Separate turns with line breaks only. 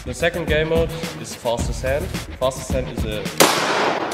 The second game mode is fastest hand. Fastest hand is a